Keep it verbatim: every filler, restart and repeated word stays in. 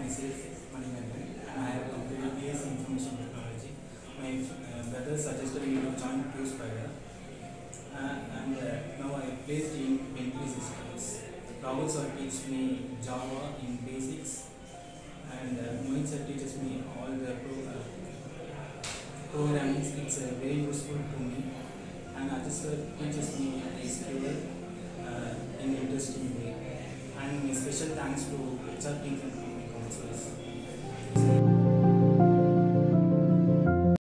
myself Manikandan and I have completed B S c Information Technology. My uh, brother suggested me to join QSpire uh, and uh, now I placed in Bentley Systems. Rahul sir teaches me Java in basics and uh, Mohit sir teaches me all the pro, uh, programming. It's uh, very useful to me and Ajit sir teaches me S Q L uh, in interesting way. And special thanks to H R team and company counselors.